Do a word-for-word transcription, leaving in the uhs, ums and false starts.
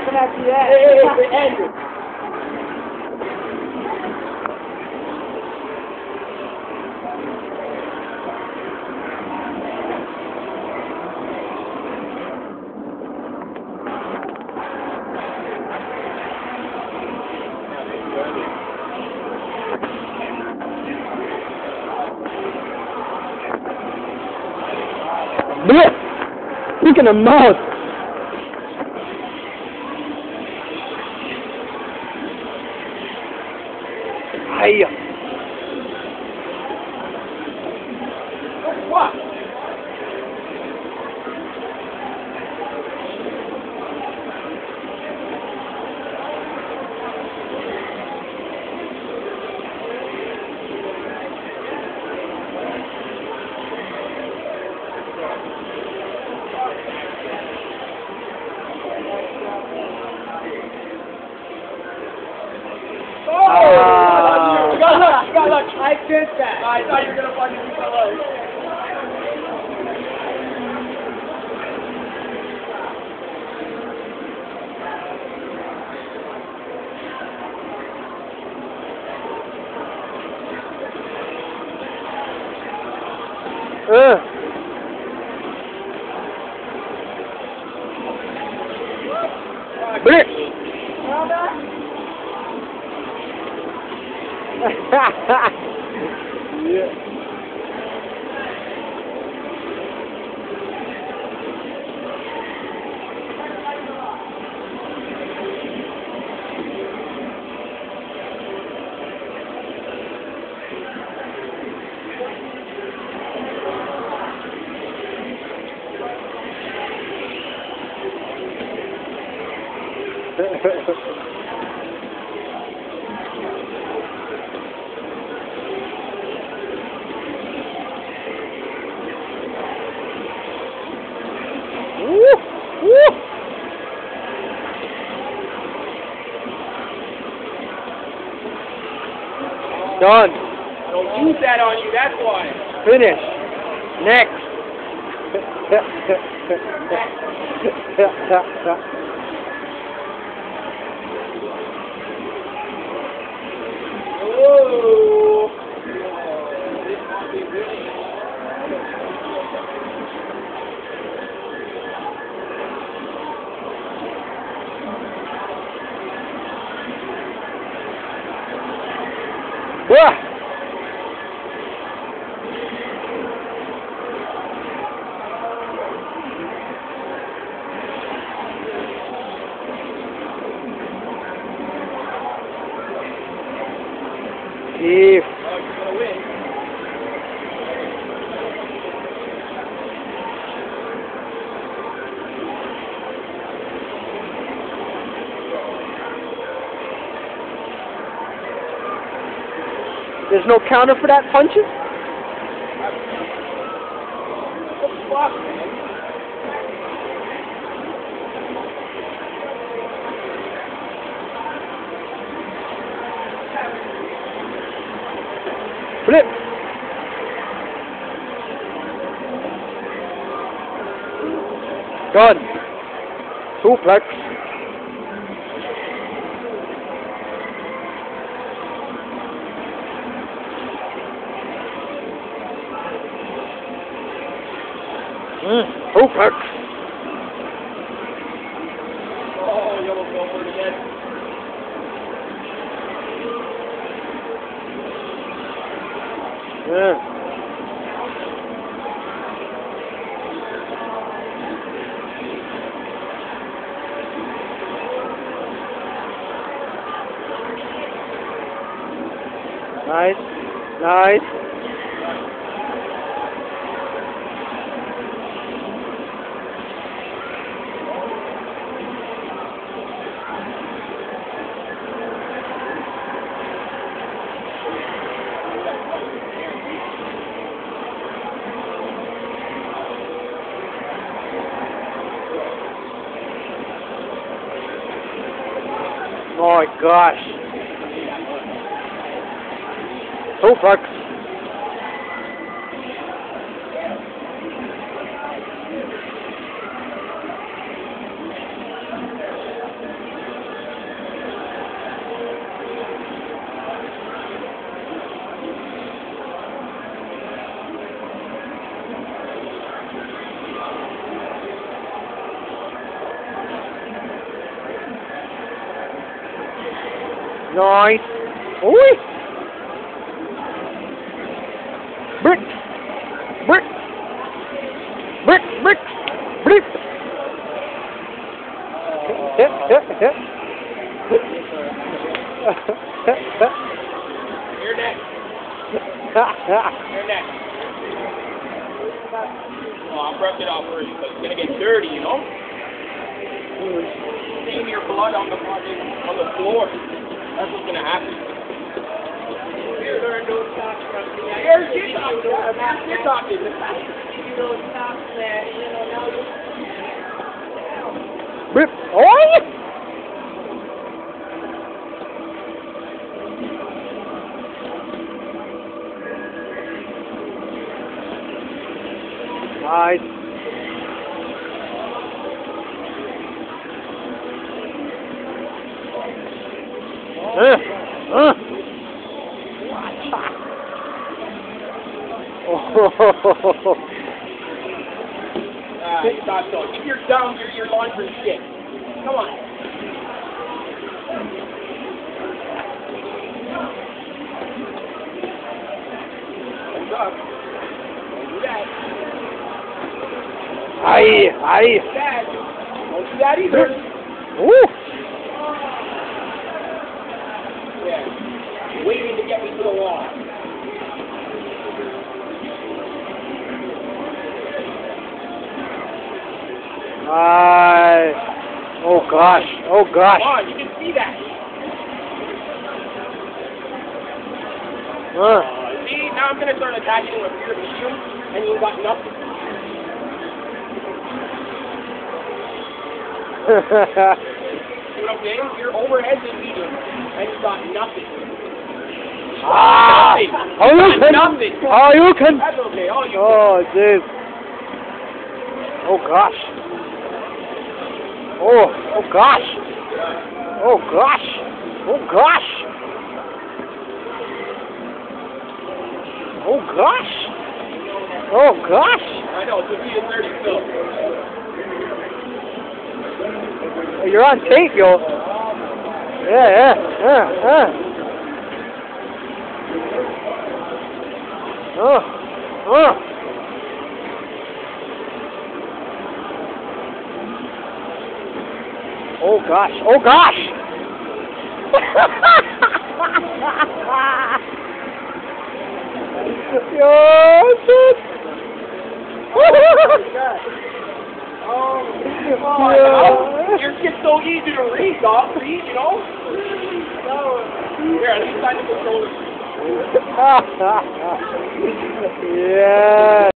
laughing after that. Hey, hey, hey, Andrew. Blip! Look in the mouth! Hiya! What? Ah. You got luck, you got luck. I did that. I thought you were going to find it alive. Uh. Blip! Yeah. Woo! Woo! Done. Don't use that on you, that's why. Finish. Next. Whoa. Wah! If Oh, you're going to win. there's no counter for that punches? What the fuck, man? Flip. Done. Suplex. Mm. Suplex. Oh, you almost go for it again. Yeah. Nice. Nice. Oh my gosh. Suplex. Nice. Oi. Brick. Brick. Brick. Brick. Brick. Hit. Hit. Hit. You're next. You're next. Oh, I'll brush it off first because it's gonna get dirty, you know. Stain your blood on the on the floor. That's what's gonna happen. Here, learn those socks from me. Here's your socks. You're talking. You don't stop there. You know now. Brick. Oi. Nice. Uh, uh. Oh. Ah, you thought so. If you're down, you're your laundry shit. Come on. What's up? Don't do that. Aye, aye. Dad, don't do that either. Woo. Yeah. Waiting to get me to the wall. Aye. Oh gosh. Oh gosh. Come on, you can see that. Uh. Uh, see, now I'm gonna start attacking with pure medium, and you got nothing. See what I'm saying? Your overhead's in medium, and you got nothing. Ah! Nothing. Oh, you Got can. nothing. Oh, you can. That's okay. All you Oh, jeez. Oh gosh. Oh, oh gosh. Oh gosh. Oh gosh. Oh gosh. Oh gosh. I know, it's a beat of thirty still. You're on tape, yo. Yeah, yeah, yeah, yeah. Oh, oh. Oh gosh, oh gosh! Yo, shit! Oh, come on, yeah. Your shit's so easy to read, dog. Read, you know? Here, let me sign the controller. Yeah.